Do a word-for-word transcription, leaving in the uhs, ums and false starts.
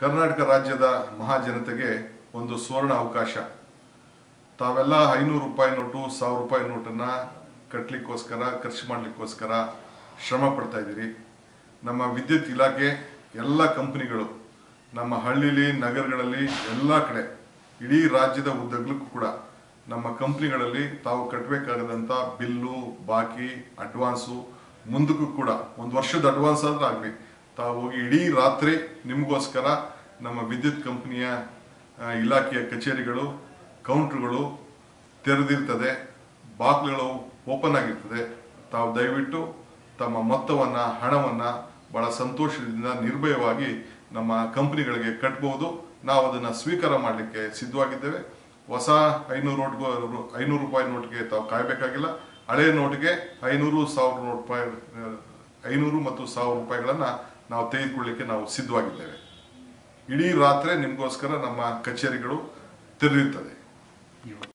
ಕರ್ನಾಟಕ ರಾಜ್ಯದ ಮಹಾಜನತೆಗೆ ಒಂದು ಸುವರ್ಣ ಅವಕಾಶ. ತಾವೆಲ್ಲ ಐನೂರು ರೂಪಾಯಿ ನೋಟು ಸಾವಿರ ರೂಪಾಯಿ ನೋಟನ್ನು ಕಟ್ಟಲಿಕ್ಕೋಸ್ಕರ ಖರ್ಚು ಮಾಡಲಿಕ್ಕೋಸ್ಕರ ಶ್ರಮ ಪಡ್ತಾ ಇದ್ದೀರಿ. ನಮ್ಮ ವಿದ್ಯುತ್ ಇಲಾಖೆ ಎಲ್ಲ ಕಂಪನಿಗಳು ನಮ್ಮ ಹಳ್ಳಿಲಿ ನಗರಗಳಲ್ಲಿ ಎಲ್ಲ ಕಡೆ ಇಡೀ ರಾಜ್ಯದ ಉದ್ದಗಲಕ್ಕೂ ಕೂಡ ನಮ್ಮ ಕಂಪ್ನಿಗಳಲ್ಲಿ ತಾವು ಕಟ್ಟಬೇಕಾದಂಥ ಬಿಲ್ಲು ಬಾಕಿ ಅಡ್ವಾನ್ಸು ಮುಂದಕ್ಕೂ ಕೂಡ ಒಂದು ವರ್ಷದ ಅಡ್ವಾನ್ಸ್ ಆದರೂ ಆಗಲಿ ತಾವು ಹೋಗಿ ಇಡೀ ರಾತ್ರಿ ನಿಮಗೋಸ್ಕರ ನಮ್ಮ ವಿದ್ಯುತ್ ಕಂಪನಿಯ ಇಲಾಖೆಯ ಕಚೇರಿಗಳು ಕೌಂಟ್ರುಗಳು ತೆರೆದಿರ್ತದೆ, ಬಾಗಿಲುಗಳು ಓಪನ್ ಆಗಿರ್ತದೆ. ತಾವು ದಯವಿಟ್ಟು ತಮ್ಮ ಮೊತ್ತವನ್ನು ಹಣವನ್ನು ಭಾಳ ಸಂತೋಷದಿಂದ ನಿರ್ಭಯವಾಗಿ ನಮ್ಮ ಕಂಪ್ನಿಗಳಿಗೆ ಕಟ್ಬೋದು. ನಾವು ಅದನ್ನು ಸ್ವೀಕಾರ ಮಾಡಲಿಕ್ಕೆ ಸಿದ್ಧವಾಗಿದ್ದೇವೆ. ಹೊಸ ಐನೂರು ನೋಟ್ಗೂ ಐನೂರು ರೂಪಾಯಿ ನೋಟ್ಗೆ ತಾವು ಕಾಯಬೇಕಾಗಿಲ್ಲ. ಹಳೆಯ ನೋಟ್ಗೆ ಐನೂರು ಸಾವಿರ ರೂಪಾಯಿ ಐನೂರು ಮತ್ತು ಸಾವಿರ ರೂಪಾಯಿಗಳನ್ನು ನಾವು ತೆಗೆದುಕೊಳ್ಳಿಕ್ಕೆ ನಾವು ಸಿದ್ಧವಾಗಿದ್ದೇವೆ. ಇಡೀ ರಾತ್ರಿ ನಿಮಗೋಸ್ಕರ ನಮ್ಮ ಕಚೇರಿಗಳು ತೆರೆದಿರ್ತದೆ.